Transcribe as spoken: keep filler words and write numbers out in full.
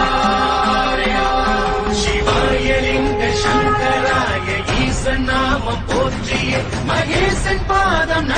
शिवाय लिंग शंकराय ईश नाम पोत्रिये महेशन पादम